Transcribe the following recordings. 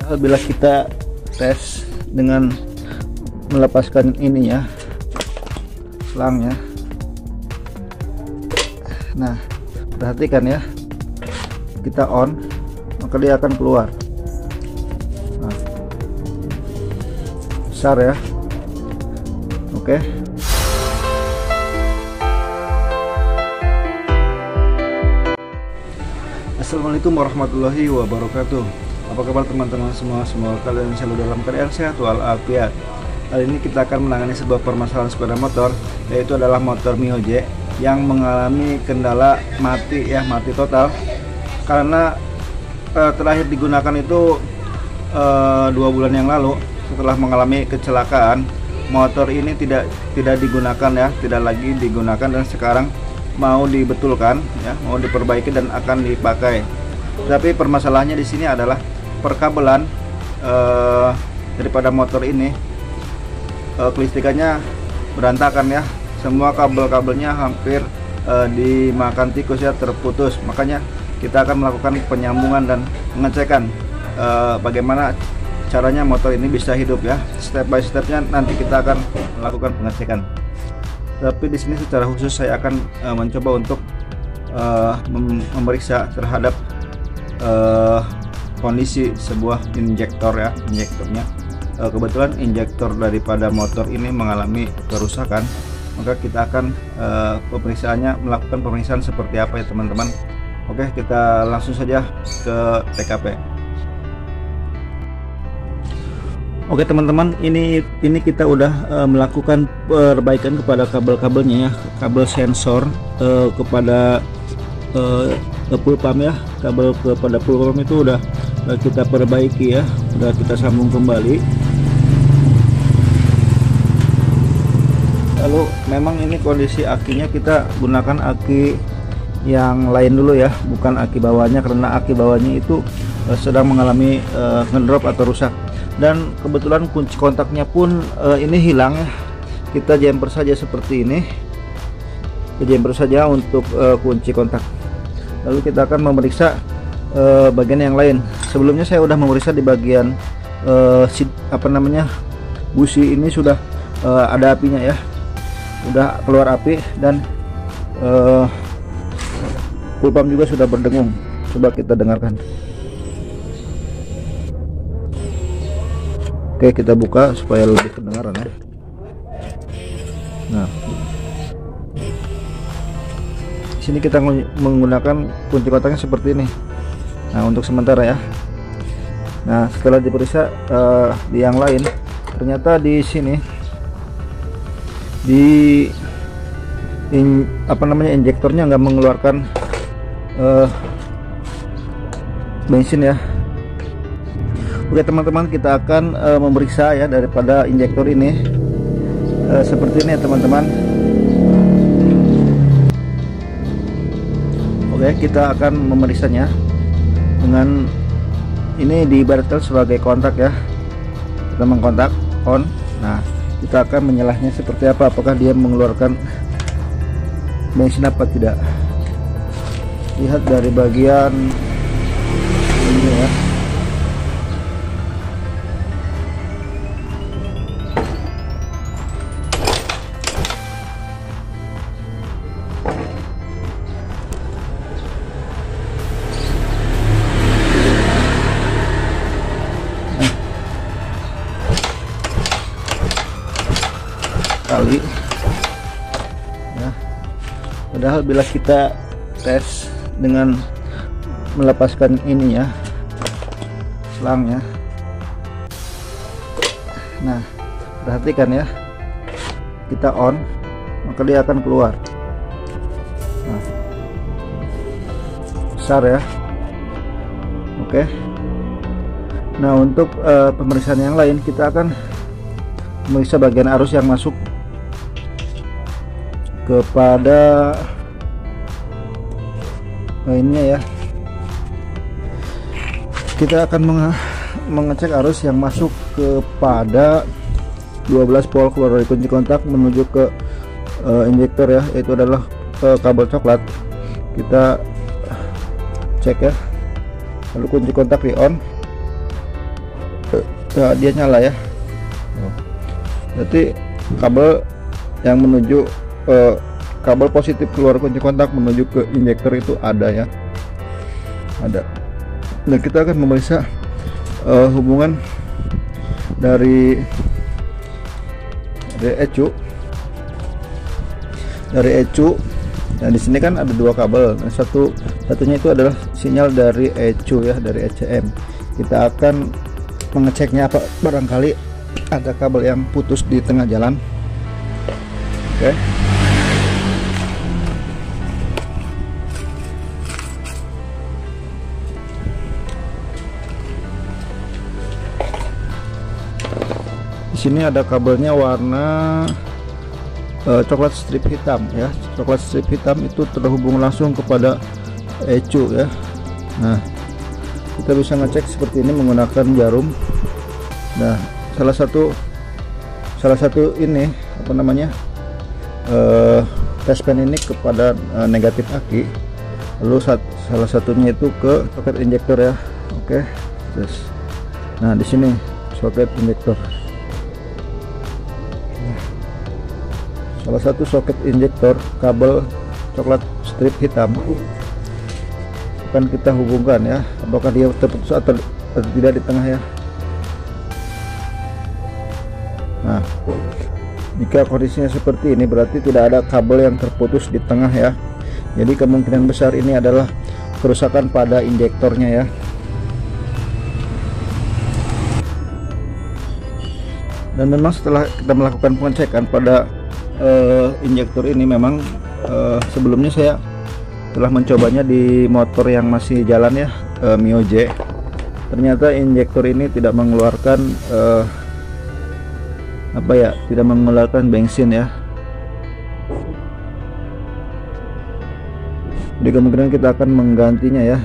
Padahal bila kita tes dengan melepaskan ininya, selangnya, nah perhatikan ya, kita on maka dia akan keluar. Nah, besar ya. Oke. Assalamualaikum warahmatullahi wabarakatuh. Apa kabar teman-teman semua? Semoga kalian selalu dalam keadaan sehat walafiat. Kali ini kita akan menangani sebuah permasalahan sepeda motor, yaitu adalah motor Mio J yang mengalami kendala mati ya, mati total. Karena terakhir digunakan itu 2 bulan yang lalu. Setelah mengalami kecelakaan, motor ini tidak digunakan ya, tidak lagi digunakan, dan sekarang mau dibetulkan ya, mau diperbaiki dan akan dipakai. Tapi permasalahannya di sini adalah perkabelan daripada motor ini, kelistrikannya berantakan ya, semua kabel-kabelnya hampir dimakan tikus ya, terputus. Makanya kita akan melakukan penyambungan dan pengecekan bagaimana caranya motor ini bisa hidup ya. Step by stepnya nanti kita akan melakukan pengecekan. Tapi di sini secara khusus saya akan mencoba untuk memeriksa terhadap kondisi sebuah injektor ya, injektornya. Kebetulan injektor daripada motor ini mengalami kerusakan, maka kita akan melakukan pemeriksaan seperti apa ya teman-teman. Oke, kita langsung saja ke TKP. Oke teman-teman, ini kita udah melakukan perbaikan kepada kabel-kabelnya ya, kabel sensor kepada full pump ya, kabel kepada full pump itu udah kita perbaiki ya, udah kita sambung kembali. Lalu memang ini kondisi akinya kita gunakan aki yang lain dulu ya, bukan aki bawahnya, karena aki bawahnya itu sedang mengalami ngedrop atau rusak. Dan kebetulan kunci kontaknya pun ini hilang ya. Kita jumper saja seperti ini, jumper saja untuk kunci kontak. Lalu kita akan memeriksa bagian yang lain. Sebelumnya saya sudah memeriksa di bagian busi ini sudah ada apinya ya, udah keluar api, dan full pump juga sudah berdengung. Coba kita dengarkan. Oke, kita buka supaya lebih kedengaran ya. Nah, di sini kita menggunakan kunci kontaknya seperti ini. Nah, untuk sementara ya. Nah, setelah diperiksa di yang lain, ternyata di sini injektornya nggak mengeluarkan bensin ya. Oke teman-teman, kita akan memeriksa ya daripada injektor ini seperti ini ya teman-teman. Oke, kita akan memeriksanya dengan ini diibaratkan sebagai kontak ya. Kita mengkontak on. Nah, kita akan menyalahnya seperti apa, apakah dia mengeluarkan bensin apa tidak. Lihat dari bagian ini ya. Kali ya, padahal bila kita tes dengan melepaskan ini ya, selangnya, nah perhatikan ya, kita on maka dia akan keluar. Nah, besar ya. Oke, nah untuk pemeriksaan yang lain kita akan memeriksa bagian arus yang masuk kepada lainnya ya. Kita akan mengecek arus yang masuk kepada 12 volt keluar dari kunci kontak menuju ke injektor ya, yaitu adalah kabel coklat. Kita cek ya, lalu kunci kontak di on. ya, dia nyala ya. Berarti kabel yang menuju kabel positif keluar kunci kontak menuju ke injektor itu ada ya, ada. Nah, kita akan memeriksa hubungan dari ECU. Dan di sini kan ada dua kabel. Nah, satunya itu adalah sinyal dari ECU ya, dari ECM. Kita akan mengeceknya, apa barangkali ada kabel yang putus di tengah jalan. Oke. Di sini ada kabelnya warna coklat strip hitam ya. Coklat strip hitam itu terhubung langsung kepada ECU ya. Nah, kita bisa ngecek seperti ini menggunakan jarum. Nah, salah satu ini apa namanya, test pen ini kepada negatif aki, lalu salah satunya itu ke soket injektor ya. Oke, terus nah di sini soket injektor. Salah satu soket injektor kabel coklat strip hitam akan kita hubungkan ya, apakah dia terputus atau tidak di tengah ya. Nah, jika kondisinya seperti ini berarti tidak ada kabel yang terputus di tengah ya. Jadi kemungkinan besar ini adalah kerusakan pada injektornya ya. Dan memang setelah kita melakukan pengecekan pada injektor ini, memang sebelumnya saya telah mencobanya di motor yang masih jalan ya, Mio J. Ternyata injektor ini tidak mengeluarkan tidak mengeluarkan bensin ya. Jadi kemungkinan kita akan menggantinya ya.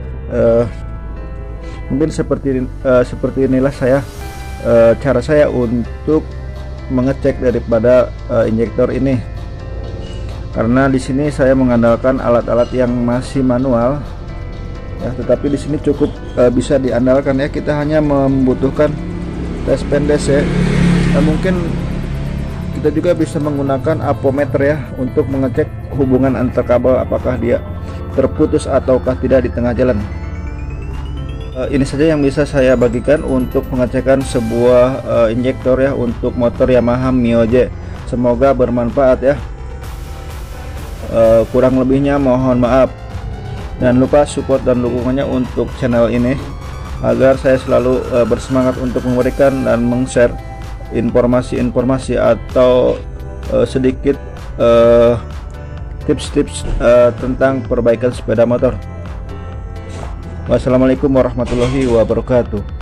Mungkin seperti inilah cara saya untuk mengecek daripada injektor ini, karena di sini saya mengandalkan alat-alat yang masih manual ya, tetapi di sini cukup bisa diandalkan ya. Kita hanya membutuhkan test pen DC. Nah, mungkin kita juga bisa menggunakan apometer ya untuk mengecek hubungan antar kabel, apakah dia terputus ataukah tidak di tengah jalan. Ini saja yang bisa saya bagikan untuk pengecekan sebuah injektor ya untuk motor Yamaha Mio J. Semoga bermanfaat ya. Kurang lebihnya mohon maaf. Jangan lupa support dan dukungannya untuk channel ini agar saya selalu bersemangat untuk memberikan dan meng-share informasi-informasi atau sedikit tips-tips tentang perbaikan sepeda motor. Wassalamualaikum warahmatullahi wabarakatuh.